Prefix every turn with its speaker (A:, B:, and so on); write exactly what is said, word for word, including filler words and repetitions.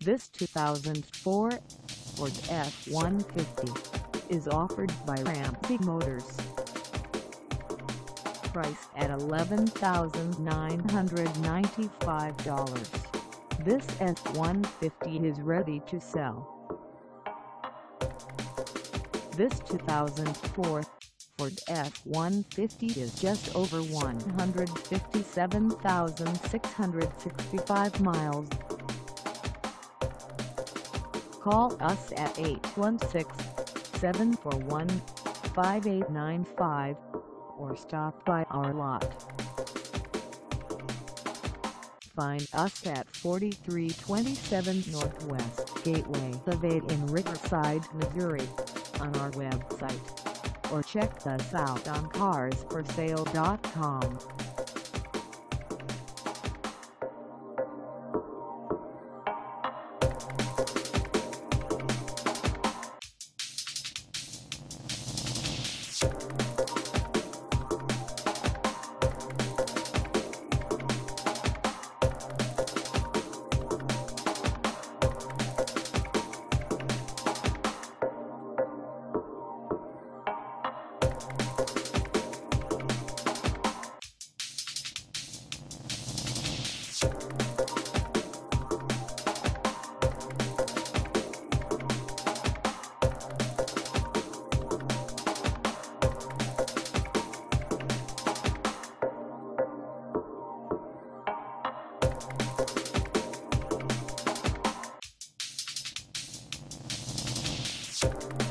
A: This two thousand four Ford F one fifty is offered by Ramsey Motors. Price at eleven thousand nine hundred ninety-five dollars. This F one fifty is ready to sell. This two thousand four Ford F one fifty is just over one hundred fifty-seven thousand six hundred sixty-five miles. Call us at eight one six, seven four one, five eight nine five or stop by our lot. Find us at forty-three twenty-seven Northwest Gateway Ave in Riverside, Missouri on our website, or check us out on cars for sale dot com.
B: You